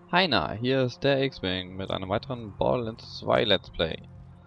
Heiner, hier ist der X-Wing mit einem weiteren Borderlands 2 Let's Play.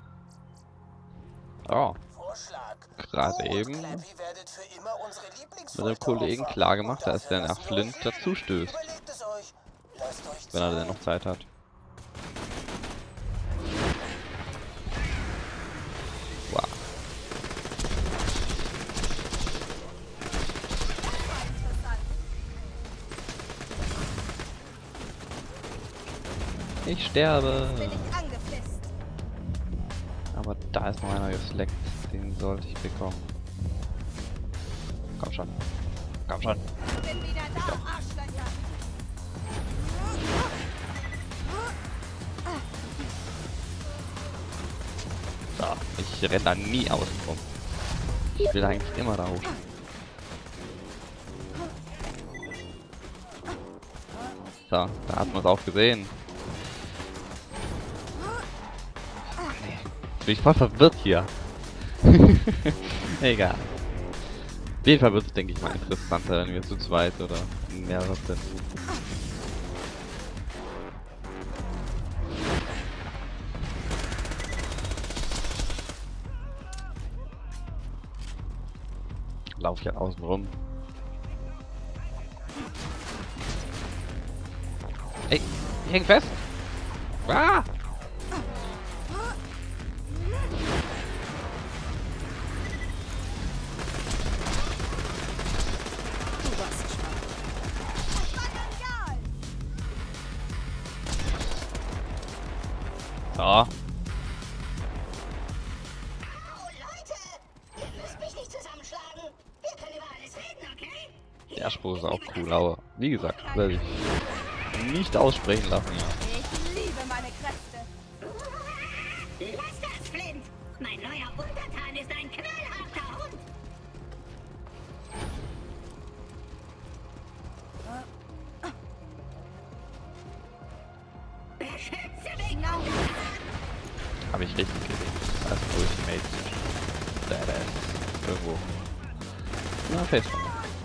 Oh, gerade eben mit einem Kollegen klar gemacht, dass der nach Flint dazu stößt. Wenn er denn noch Zeit hat. Wow. Ich sterbe. Aber da ist noch einer gefleckt. Den sollte ich bekommen. Komm schon. Komm schon. So, ich renne da nie außen rum. Ich will eigentlich immer da hoch. So, da hat man es auch gesehen. Bin ich voll verwirrt hier. Egal. Auf jeden Fall wird es, denke ich mal, interessanter, wenn wir zu zweit oder mehrere sind. Lauf ich halt außen rum. Ey, ich häng fest! Ah! So. Der Spruch ist auch cool, aber wie gesagt, werde ich nicht aussprechen lassen, ja. Ich liebe meine Kräfte. Lass das, Flint! Mein neuer Untertan ist ein knallharter Hund! Beschütze mich! Habe ich richtig gesehen. Das ist Ultimate. Badass. Irgendwo. Na, Facebook.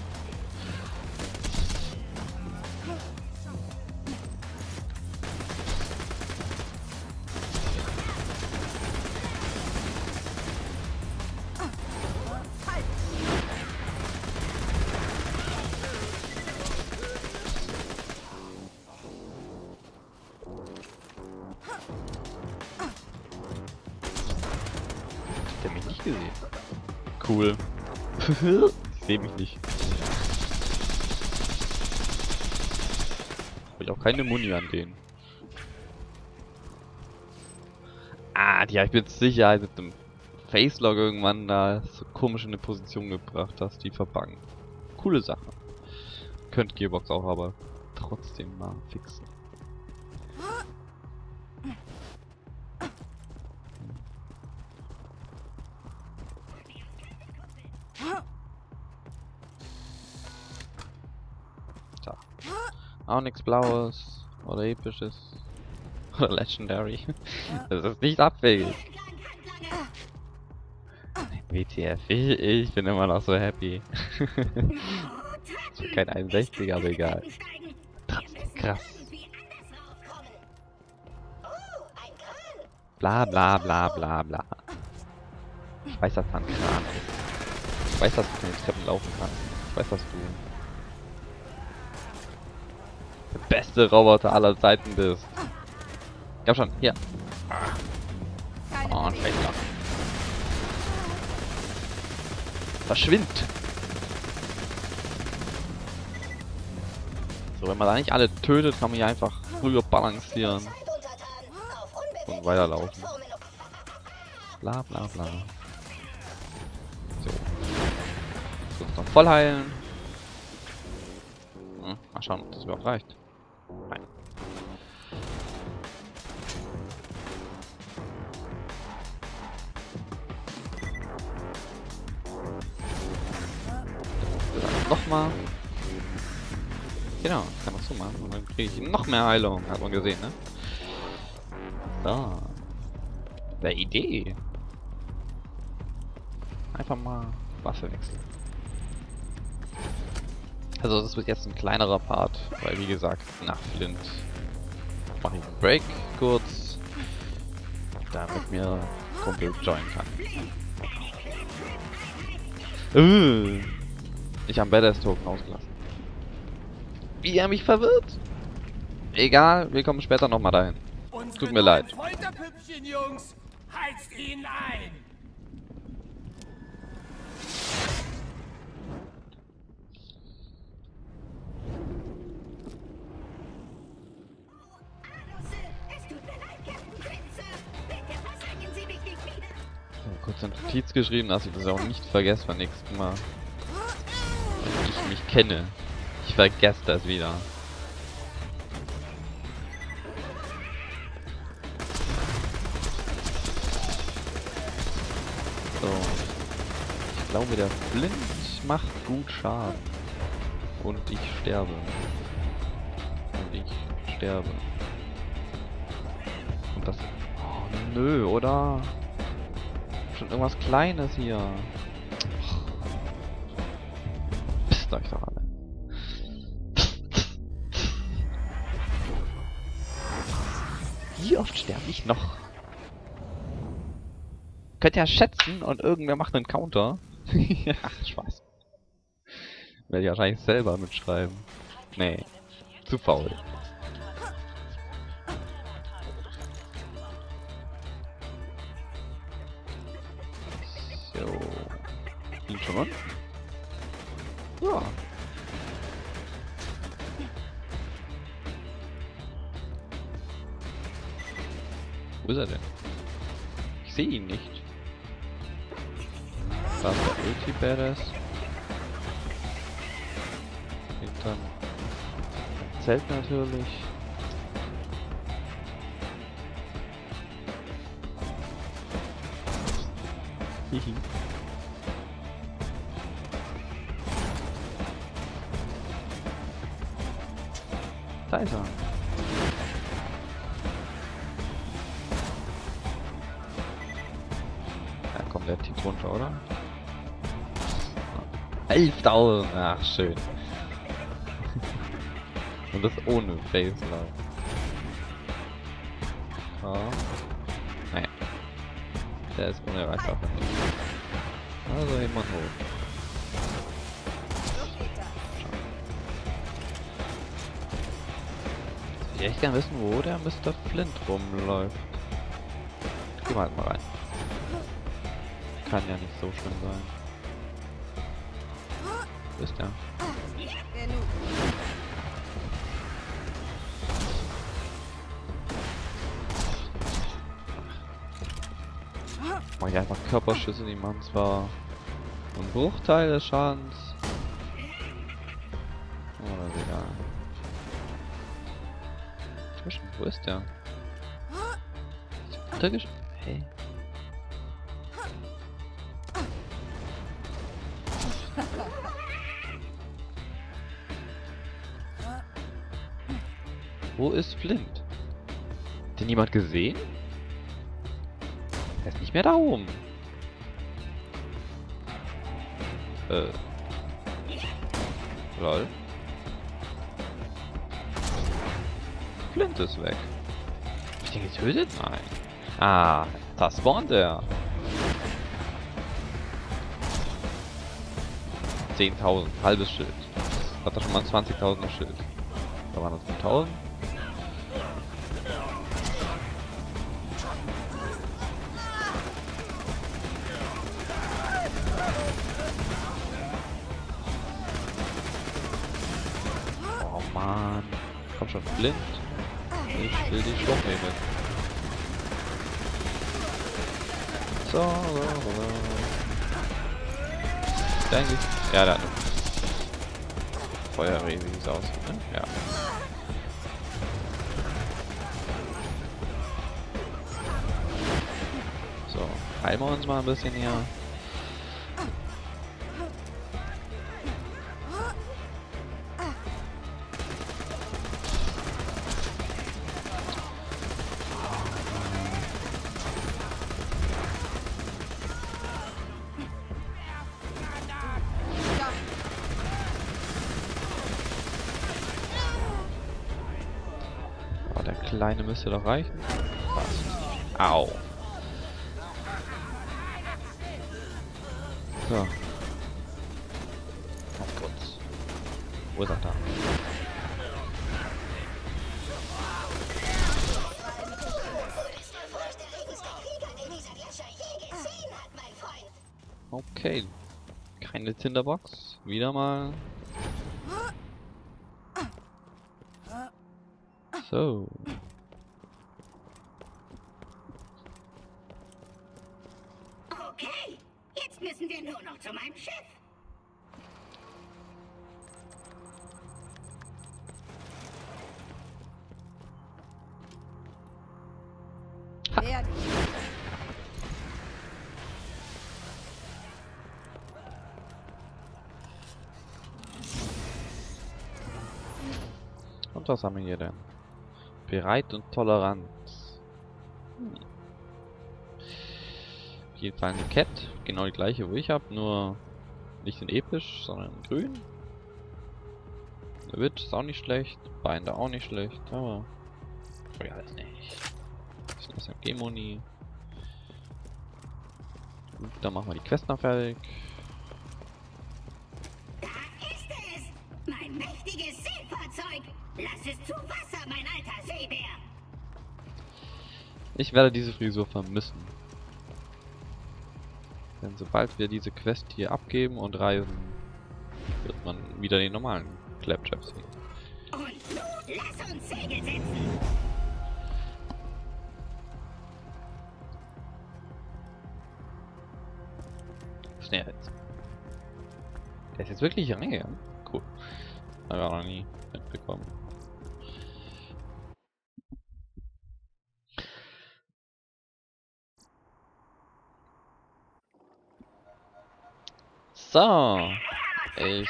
Der mich nicht gesehen. Cool. Ich sehe mich nicht. Habe ich auch keine Muni an denen. Ah, die habe ich mit Sicherheit mit dem Facelog irgendwann da so komisch in eine Position gebracht, dass die verbangen. Coole Sache. Könnte Gearbox auch aber trotzdem mal fixen. Da. Auch nichts Blaues oder Episches oder Legendary. Das ist nicht abwegig. WTF, ich bin immer noch so happy. Ich bin kein 61er, aber egal. Trotzdem krass. Bla bla bla bla bla. Ich weiß, dass da ein Kran ist. Ich weiß, dass du von den Treppen laufen kannst. Ich weiß, dass du der beste Roboter aller Zeiten bist. Komm schon, hier. Oh, und Fächer. Verschwind! So, wenn man da nicht alle tötet, kann man hier einfach rüber balancieren und weiterlaufen. Bla bla bla. So. Jetzt uns noch voll heilen. Hm, mal schauen, ob das überhaupt reicht. Nein. Nochmal. Genau, kann man so machen. Und dann kriege ich noch mehr Heilung, hat man gesehen, ne? So. Der Idee. Einfach mal Waffe wechseln. Also das wird jetzt ein kleinerer Part, weil wie gesagt, nach Flint mache ich einen Break kurz, damit mir Kumpel joinen kann. Ich habe Badass-Token ausgelassen. Wie er mich verwirrt. Egal, wir kommen später nochmal dahin. Tut mir leid. Folterpüppchen, Jungs, heizt ihn ein! Es tut mir leid, Captain Prince. Bitte versagen Sie mich nicht wieder. So, kurz eine Notiz geschrieben, dass ich das auch nicht vergesse beim nächsten Mal. Wenn ich mich kenne. Ich vergesse das wieder. So. Ich glaube, der Flint macht gut Schaden. Und ich sterbe. Und ich sterbe. Und das... Oh, nö, oder? Schon irgendwas Kleines hier. Pisst euch doch alle. Wie oft sterbe ich noch? Könnt ihr ja schätzen und irgendwer macht einen Counter. Ja, Spaß. Werde ich wahrscheinlich selber mitschreiben. Nee, zu faul. So. Ihn schon mal? Ja. Wo ist er denn? Ich sehe ihn nicht. Da ist der Ulti Badass. Hinterm Zelt natürlich. Hihi. Da ist er. Ja, komm, der tickt runter, oder? 11.000! Ach, schön. Und das ohne Baseline. Ja. Naja. Der ist unerreichbar. Also immer hoch. Ich würde echt gerne wissen, wo der Mr. Flint rumläuft. Geh mal halt mal rein. Kann ja nicht so schlimm sein. Wo ist der? Genug. Mach ich einfach Körperschüsse, die machen zwar einen Bruchteil des Schadens. Oh, das ist egal. Wo ist der? Ist hey. Wo ist Flint? Hat den jemand gesehen? Er ist nicht mehr da oben. Lol. Flint ist weg. Hab ich den getötet? Nein. Ah, da spawnt er. 10.000, halbes Schild. Hat er schon mal ein 20.000er Schild. Da waren das 5.000. Oh Mann. Komm schon, Flint. Ich will die Schlucht nehmen. So. Denke ich. Ja, da hat eine Feuerreh, wie es aussieht, ne? Ja. So, heilen wir uns mal ein bisschen hier. der kleine müsste doch reichen. Passt. Au. So. Noch kurz. Wo ist er da? Okay. Keine Tinderbox. Wieder mal. So. Okay, jetzt müssen wir nur noch zu meinem Schiff. Wer Und was haben wir hier denn? Bereit und tolerant. Auf jeden Fall eine Cat. Genau die gleiche, wo ich habe, nur nicht in episch, sondern in grün. Eine Witch ist auch nicht schlecht. Binder auch nicht schlecht, aber ja, halt nicht. Das ist ein Gemoni. Gut, dann machen wir die Quest noch fertig. Da ist es! Mein mächtiges Seefahrzeug! Lass es zu Wasser, mein alter Seebär! Ich werde diese Frisur vermissen. Denn sobald wir diese Quest hier abgeben und reisen, wird man wieder den normalen Claptrap sehen. Und nun lass uns Segel setzen! Was ist denn jetzt? Der ist jetzt wirklich reingegangen? Cool. Haben wir auch noch nie mitbekommen. So. Ich.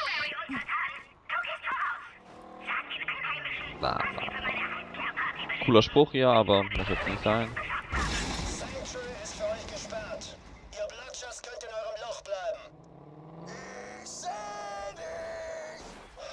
Bla, bla, bla. Cooler Spruch hier, aber muss jetzt nicht sein. Sanctuary ist für euch gesperrt. Ihr Blutschatz könnt in eurem Loch bleiben. Ich seh dich.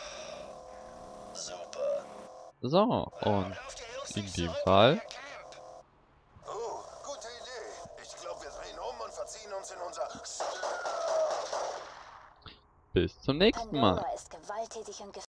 Super. So, und in dem Fall Oh, gute Idee. Ich glaube, wir drehen um und verziehen uns in unser... bis zum nächsten Mal. Pandora ist gewalttätig und